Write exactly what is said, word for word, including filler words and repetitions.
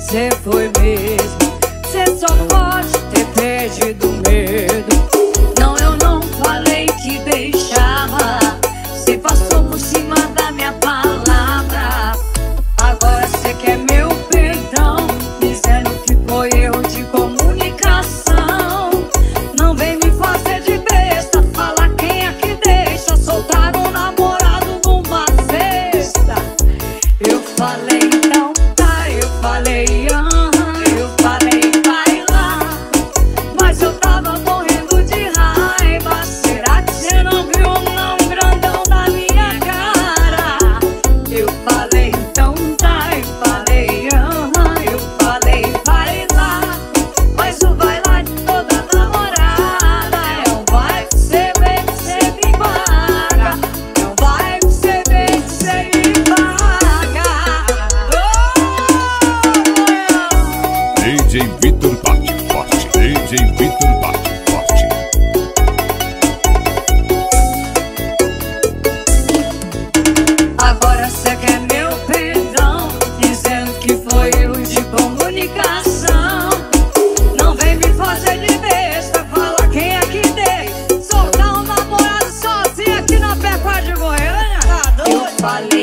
cê foi mesmo. Cê só pode ter perdido medo. Não, eu não falei que deixava. Cê passou por cima da minha palavra. Agora cê quer meu perdão, dizendo que foi erro de comunicação. Não vem me fazer de besta, falar quem é que deixa. Soltar um namorado numa cesta. Eu falei então tá, eu falei aham, eu falei vai lá. Mas eu tava morrendo de raiva. Será que cê não viu um não grandão na minha cara? Eu falei então tá, eu falei aham, eu falei vai lá. Mas o vai lá de toda namorada é um vai que cê vê que cê me paga. É um vai que cê vê que cê me paga. D J Victor bate forte, D J Victor bate forte. Agora cê quer meu perdão, dizendo que foi erro de comunicação. Não vem me fazer de besta, fala quem é que deixa. Soltar um namorado sozinho aqui na pecuária de Goiânia. Eu falei